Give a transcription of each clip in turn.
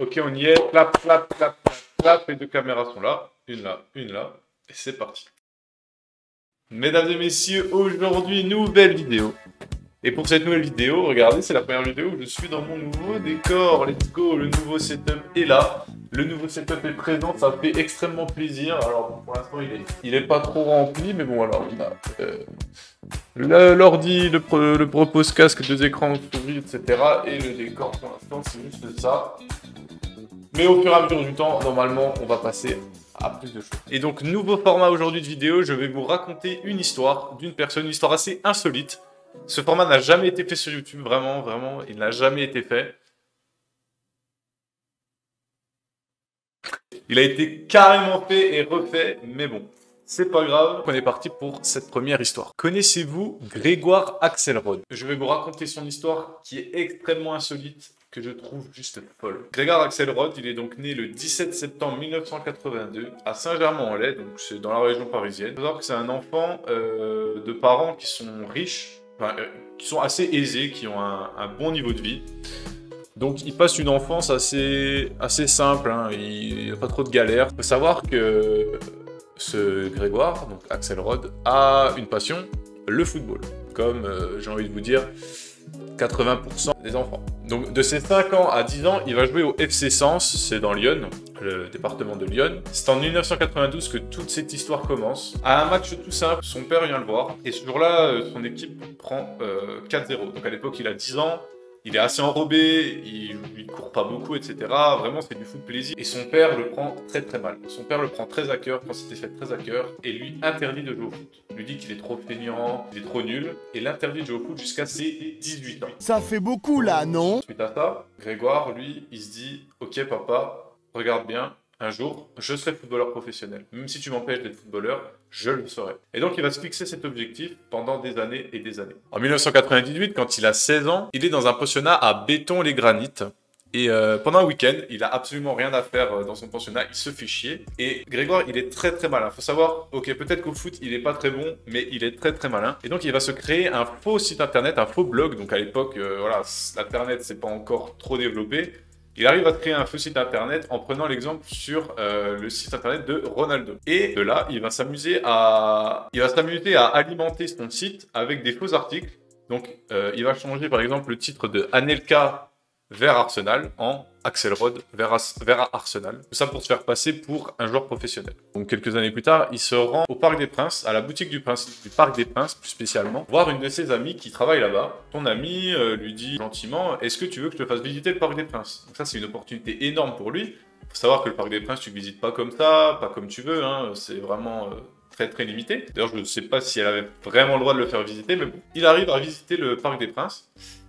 Ok, on y est. Clap, clap, clap, clap, clap. Les deux caméras sont là. Une là, une là. Et c'est parti. Mesdames et messieurs, aujourd'hui, nouvelle vidéo. Et pour cette nouvelle vidéo, regardez, c'est la première vidéo où je suis dans mon nouveau décor. Let's go, le nouveau setup est là. Le nouveau setup est présent, ça fait extrêmement plaisir. Alors bon, pour l'instant, il est pas trop rempli, mais bon, alors on a l'ordi, le propose casque, deux écrans, souris, etc. Et le décor, pour l'instant, c'est juste ça. Mais au fur et à mesure du temps, normalement, on va passer à plus de choses. Et donc, nouveau format aujourd'hui de vidéo, je vais vous raconter une histoire d'une personne, une histoire assez insolite. Ce format n'a jamais été fait sur YouTube, vraiment, vraiment, il n'a jamais été fait. Il a été carrément fait et refait, mais bon, c'est pas grave. On est parti pour cette première histoire. Connaissez-vous Grégoire Axelrod? Je vais vous raconter son histoire qui est extrêmement insolite, que je trouve juste folle. Grégoire Axelrod, il est donc né le 17 septembre 1982 à Saint-Germain-en-Laye, donc c'est dans la région parisienne. Il faut savoir que c'est un enfant de parents qui sont riches, enfin, qui sont assez aisés, qui ont un bon niveau de vie. Donc il passe une enfance assez simple, hein. Il n'y a pas trop de galères. Il faut savoir que ce Grégoire, donc Axelrod, a une passion, le football. Comme j'ai envie de vous dire, 80% des enfants. Donc de ses 5 ans à 10 ans, il va jouer au FC Sens, c'est dans Lyon, le département de Lyon. C'est en 1992 que toute cette histoire commence. À un match tout simple, son père vient le voir, et ce jour-là, son équipe prend 4-0. Donc à l'époque, il a 10 ans, il est assez enrobé, il court pas beaucoup, etc. Vraiment, c'est du foot plaisir. Et son père le prend très mal. Son père le prend très à cœur, prend cette défaite très à cœur, et lui interdit de jouer au foot. Il lui dit qu'il est trop feignant, il est trop nul, et l'interdit de jouer au foot jusqu'à ses 18 ans. Ça fait beaucoup là, non? Suite à ça, Grégoire, lui, il se dit « Ok papa, regarde bien, un jour, je serai footballeur professionnel. Même si tu m'empêches d'être footballeur, je le serai. » Et donc, il va se fixer cet objectif pendant des années et des années. En 1998, quand il a 16 ans, il est dans un pensionnat à Béton-les-Granites. Et pendant un week-end, il a absolument rien à faire dans son pensionnat, il se fait chier. Et Grégoire, il est très malin. Faut savoir, ok, peut-être qu'au foot, il est pas très bon, mais il est très malin. Et donc, il va se créer un faux site internet, un faux blog. Donc, à l'époque, voilà, l'internet, c'est pas encore trop développé. Il arrive à créer un faux site internet en prenant l'exemple sur le site internet de Ronaldo. Et de là, il va s'amuser à alimenter son site avec des faux articles. Donc, il va changer par exemple le titre de Anelka vers Arsenal en Axelrod vers Arsenal. Tout ça pour se faire passer pour un joueur professionnel. Donc quelques années plus tard, il se rend au Parc des Princes, à la boutique du Parc des Princes plus spécialement, voir une de ses amies qui travaille là-bas. Ton amie lui dit gentiment « Est-ce que tu veux que je te fasse visiter le Parc des Princes ?» Donc ça, c'est une opportunité énorme pour lui. Il faut savoir que le Parc des Princes, tu ne visites pas comme ça, pas comme tu veux, hein. C'est vraiment très limité. D'ailleurs, je ne sais pas si elle avait vraiment le droit de le faire visiter, mais bon. Il arrive à visiter le Parc des Princes.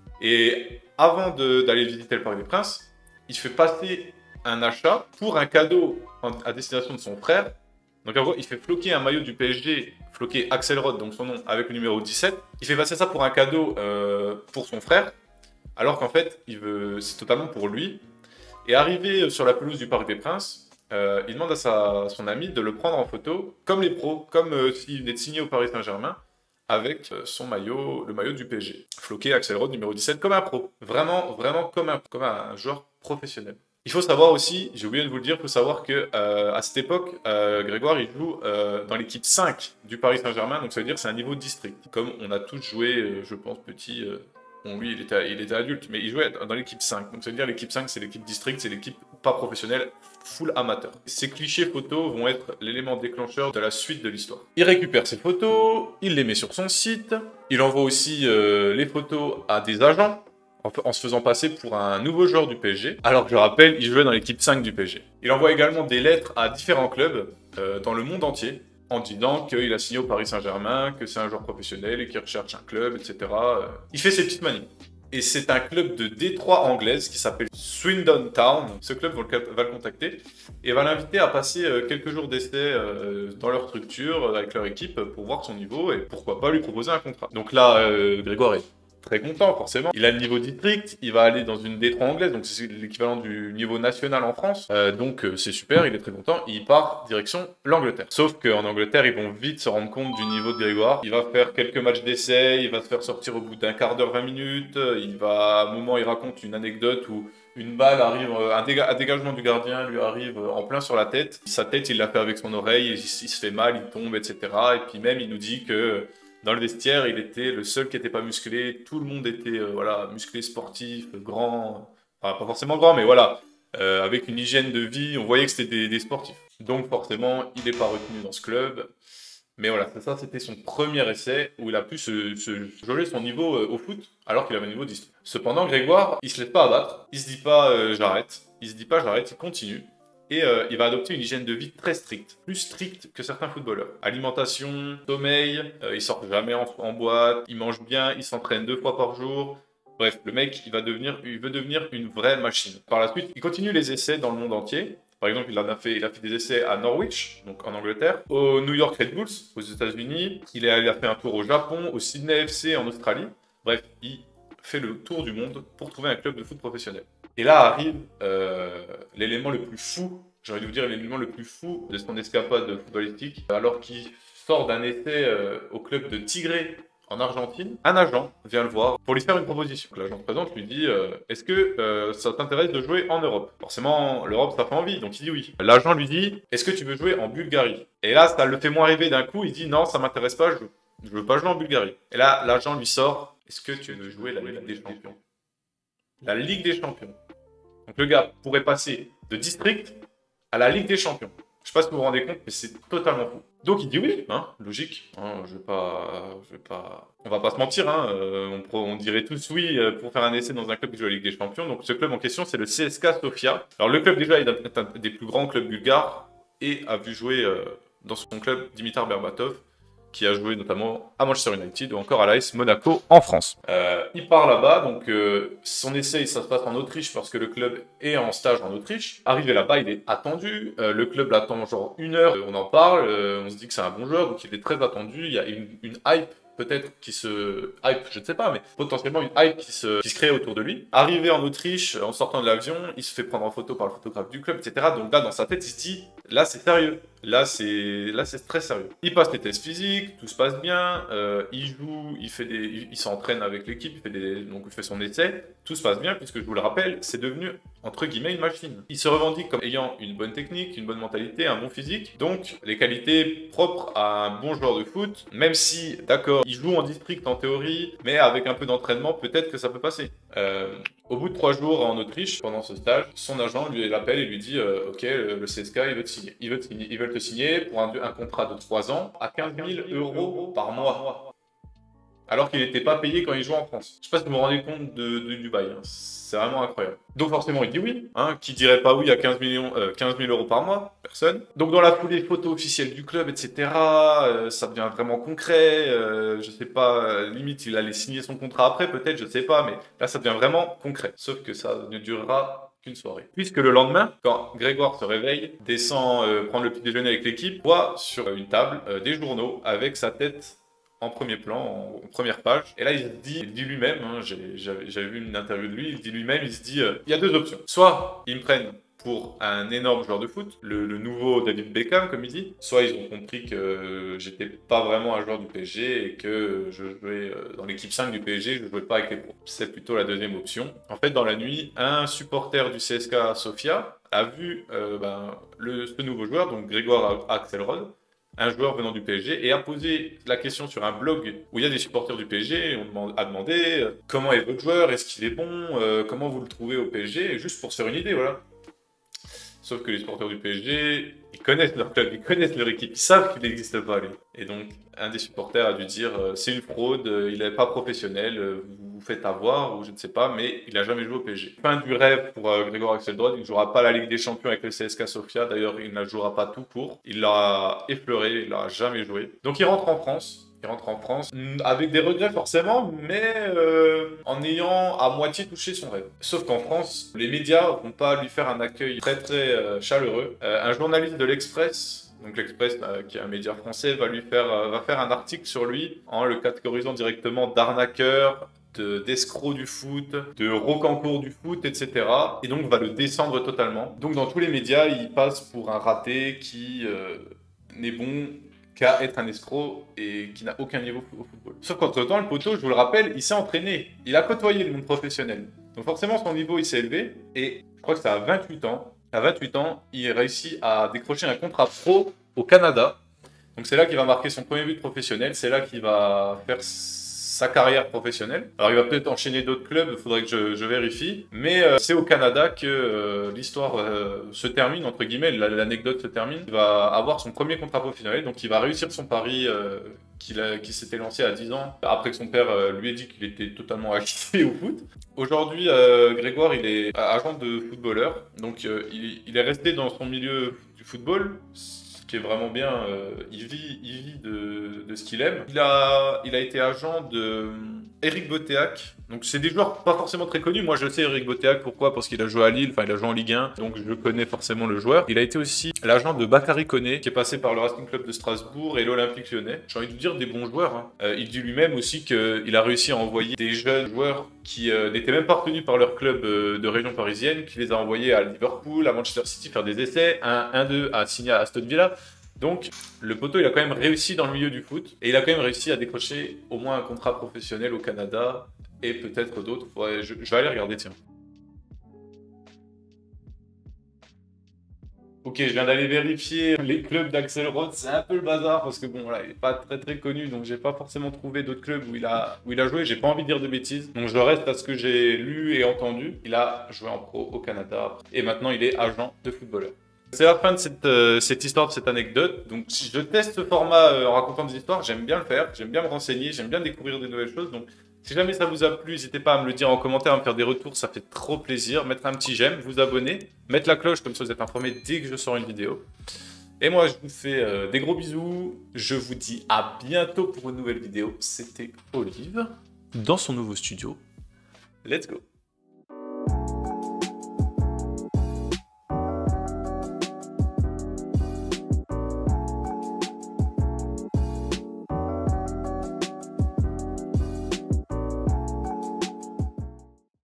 Et avant d'aller visiter le Parc des Princes, il fait passer un achat pour un cadeau à destination de son frère. Donc en gros, il fait floquer un maillot du PSG, floqué Axelrod, donc son nom, avec le numéro 17. Il fait passer ça pour un cadeau pour son frère, alors qu'en fait, c'est totalement pour lui. Et arrivé sur la pelouse du Parc des Princes, il demande à son ami de le prendre en photo, comme les pros, comme s'il venait de signer au Paris Saint-Germain, avec son maillot, le maillot du PSG. Floqué Axelrod numéro 17 comme un pro. Vraiment comme un joueur professionnel. Il faut savoir aussi, j'ai oublié de vous le dire, il faut savoir que à cette époque, Grégoire il joue dans l'équipe 5 du Paris Saint-Germain, donc ça veut dire que c'est un niveau district. Comme on a tous joué, je pense, petit. Bon, lui, il était adulte, mais il jouait dans l'équipe 5. Donc ça veut dire l'équipe 5, c'est l'équipe district, c'est l'équipe pas professionnelle, full amateur. Ces clichés photos vont être l'élément déclencheur de la suite de l'histoire. Il récupère ces photos, il les met sur son site, il envoie aussi les photos à des agents, en se faisant passer pour un nouveau joueur du PSG, alors que je rappelle, il jouait dans l'équipe 5 du PSG. Il envoie également des lettres à différents clubs dans le monde entier, en disant qu'il a signé au Paris Saint-Germain, que c'est un joueur professionnel et qu'il recherche un club, etc. Il fait ses petites manies. Et c'est un club de Détroit anglaise qui s'appelle Swindon Town. Ce club va le contacter et va l'inviter à passer quelques jours d'essai dans leur structure, avec leur équipe, pour voir son niveau et pourquoi pas lui proposer un contrat. Donc là, Grégoire est très content, forcément. Il a le niveau district, il va aller dans une Détroit anglaise, donc c'est l'équivalent du niveau national en France. Donc c'est super, il est très content. Il part direction l'Angleterre. Sauf qu'en Angleterre, ils vont vite se rendre compte du niveau de Grégoire. Il va faire quelques matchs d'essai, il va se faire sortir au bout d'un quart d'heure, 20 minutes. À un moment, il raconte une anecdote où Une balle arrive, un dégagement du gardien lui arrive en plein sur la tête. Sa tête, il l'a fait avec son oreille, il se fait mal, il tombe, etc. Et puis même, il nous dit que dans le vestiaire, il était le seul qui n'était pas musclé. Tout le monde était voilà, musclé, sportif, grand. Enfin, pas forcément grand, mais voilà. Avec une hygiène de vie, on voyait que c'était des sportifs. Donc forcément, il n'est pas retenu dans ce club. Mais voilà, ça c'était son premier essai où il a pu se jauger son niveau au foot alors qu'il avait un niveau 10. Cependant, Grégoire, il se laisse pas abattre, il se dit pas j'arrête, il continue. Et il va adopter une hygiène de vie très stricte, plus stricte que certains footballeurs. Alimentation, sommeil, il sort jamais en boîte, il mange bien, il s'entraîne 2 fois par jour. Bref, le mec, il veut devenir une vraie machine. Par la suite, il continue les essais dans le monde entier. Par exemple, il a fait des essais à Norwich, donc en Angleterre, au New York Red Bulls, aux États-Unis. Il a fait un tour au Japon, au Sydney FC en Australie. Bref, il fait le tour du monde pour trouver un club de foot professionnel. Et là arrive l'élément le plus fou, j'ai envie de vous dire l'élément le plus fou de son escapade footballistique, alors qu'il sort d'un essai au club de Tigre en Argentine. Un agent vient le voir pour lui faire une proposition. L'agent présente lui dit est-ce que ça t'intéresse de jouer en Europe? Forcément, l'Europe, ça fait envie, donc il dit oui. L'agent lui dit est-ce que tu veux jouer en Bulgarie? Et là, ça le fait moins rêver d'un coup, il dit non, ça m'intéresse pas, je veux pas jouer en Bulgarie. Et là, l'agent lui sort est-ce que tu veux jouer la Ligue des Champions? La Ligue des Champions. Donc le gars pourrait passer de district à la Ligue des Champions. Je sais pas si vous vous rendez compte, mais c'est totalement fou. Donc il dit oui, hein, logique. Hein, on va pas se mentir, hein, on dirait tous oui pour faire un essai dans un club qui joue à la Ligue des Champions. Donc ce club en question, c'est le CSKA Sofia. Alors le club déjà est un des plus grands clubs bulgares et a vu jouer dans son club Dimitar Berbatov, qui a joué notamment à Manchester United ou encore à l'AS Monaco en France. Il part là-bas, donc son essai, ça se passe en Autriche parce que le club est en stage en Autriche. Arrivé là-bas, il est attendu, le club l'attend genre 1 heure, on en parle, on se dit que c'est un bon joueur, donc il est très attendu, il y a une hype peut-être qui se hype, je ne sais pas, mais potentiellement une hype qui se crée autour de lui. Arrivé en Autriche, en sortant de l'avion, il se fait prendre en photo par le photographe du club, etc. Donc là, dans sa tête, il se dit, là, c'est sérieux. Là, c'est très sérieux. Il passe les tests physiques, tout se passe bien, il joue, il s'entraîne avec l'équipe, donc il fait son essai, tout se passe bien, puisque je vous le rappelle, c'est devenu, entre guillemets, une machine. Il se revendique comme ayant une bonne technique, une bonne mentalité, un bon physique, donc les qualités propres à un bon joueur de foot, même si, d'accord, il joue en district en théorie, mais avec un peu d'entraînement, peut-être que ça peut passer. Au bout de 3 jours en Autriche, pendant ce stage, son agent lui l'appelle et lui dit ok, le CSKA, il veut te signer. Ils veulent te signer pour un contrat de 3 ans à 15 000 € par mois. Alors qu'il n'était pas payé quand il jouait en France. Je sais pas si vous vous rendez compte du bail. Hein. C'est vraiment incroyable. Donc forcément, il dit oui. Hein. Qui dirait pas oui à 15 000 € par mois? Personne. Donc dans la foulée, photo officielle du club, etc. Ça devient vraiment concret. Je sais pas, limite, il allait signer son contrat après, peut-être, je sais pas. Mais là, ça devient vraiment concret. Sauf que ça ne durera qu'une soirée. Puisque le lendemain, quand Grégoire se réveille, descend prendre le petit déjeuner avec l'équipe, voit sur une table des journaux avec sa tête en premier plan, en première page. Et là, il dit lui-même, hein, j'avais vu une interview de lui, il se dit, il y a 2 options. Soit ils me prennent pour un énorme joueur de foot, le nouveau David Beckham, comme il dit, soit ils ont compris que j'étais pas vraiment un joueur du PSG et que je jouais dans l'équipe 5 du PSG, je jouais pas avec les pros. C'est plutôt la deuxième option. En fait, dans la nuit, un supporter du CSKA Sofia a vu ce nouveau joueur, donc Grégoire Axelrod, un joueur venant du PSG, et a posé la question sur un blog où il y a des supporters du PSG, et on a demandé comment est votre joueur, est-ce qu'il est bon, comment vous le trouvez au PSG, juste pour se faire une idée, voilà. Sauf que les supporters du PSG, ils connaissent leur club, ils connaissent leur équipe, ils savent qu'il n'existe pas, lui. Et donc, un des supporters a dû dire c'est une fraude, il n'est pas professionnel, vous vous faites avoir, ou je ne sais pas, mais il n'a jamais joué au PSG. Fin du rêve pour Grégoire Axelrod, il ne jouera pas la Ligue des Champions avec le CSKA Sofia, d'ailleurs, il ne la jouera pas tout court. Il l'a effleuré, il l'a jamais joué. Donc, il rentre en France. Il rentre en France avec des regrets forcément, mais en ayant à moitié touché son rêve. Sauf qu'en France, les médias vont pas lui faire un accueil très très chaleureux. Un journaliste de l'Express, donc l'Express qui est un média français, va faire un article sur lui en le catégorisant directement d'arnaqueur, d'escroc du foot, de rocancourt du foot, etc. Et donc va le descendre totalement. Donc dans tous les médias, il passe pour un raté qui n'est bon qu'à être un escroc et qui n'a aucun niveau au football. Sauf qu'entre-temps, le poteau, je vous le rappelle, il s'est entraîné. Il a côtoyé le monde professionnel. Donc forcément, son niveau, il s'est élevé. Et je crois que c'est à 28 ans. À 28 ans, il réussit à décrocher un contrat pro au Canada. Donc c'est là qu'il va marquer son premier but professionnel. C'est là qu'il va faire sa carrière professionnelle. Alors il va peut-être enchaîner d'autres clubs, il faudrait que je vérifie. Mais c'est au Canada que l'histoire se termine, entre guillemets, l'anecdote se termine. Il va avoir son premier contrat professionnel, donc il va réussir son pari qui s'était lancé à 10 ans, après que son père lui ait dit qu'il était totalement acquis au foot. Aujourd'hui, Grégoire, il est agent de footballeur, donc il est resté dans son milieu du football, qui est vraiment bien, il vit de ce qu'il aime. Il a été agent de Éric Botéac. Donc c'est des joueurs pas forcément très connus. Moi je sais Éric Botéac, pourquoi? Parce qu'il a joué à Lille, enfin il a joué en Ligue 1, donc je connais forcément le joueur. Il a été aussi l'agent de Bakary Koné, qui est passé par le Racing Club de Strasbourg et l'Olympique Lyonnais. J'ai envie de dire des bons joueurs. Hein. Il dit lui-même aussi qu'il a réussi à envoyer des jeunes joueurs qui n'étaient même pas retenus par leur club de région parisienne, qui les a envoyés à Liverpool, à Manchester City faire des essais, 1-2 à signer à Aston Villa. Donc, le poteau, il a quand même réussi dans le milieu du foot et il a quand même réussi à décrocher au moins un contrat professionnel au Canada et peut-être d'autres. Ouais, je vais aller regarder, tiens. Ok, je viens d'aller vérifier les clubs d'Axel Roth. C'est un peu le bazar parce que bon, voilà, il n'est pas très très connu, donc j'ai pas forcément trouvé d'autres clubs où il a joué. J'ai pas envie de dire de bêtises, donc je reste à ce que j'ai lu et entendu. Il a joué en pro au Canada et maintenant il est agent de footballeur. C'est la fin de cette histoire, de cette anecdote. Donc, si je teste ce format en racontant des histoires, j'aime bien le faire, j'aime bien me renseigner, j'aime bien découvrir des nouvelles choses. Donc, si jamais ça vous a plu, n'hésitez pas à me le dire en commentaire, à me faire des retours, ça fait trop plaisir. Mettre un petit j'aime, vous abonner, mettre la cloche, comme ça vous êtes informé dès que je sors une vidéo. Et moi, je vous fais des gros bisous. Je vous dis à bientôt pour une nouvelle vidéo. C'était Olive dans son nouveau studio. Let's go!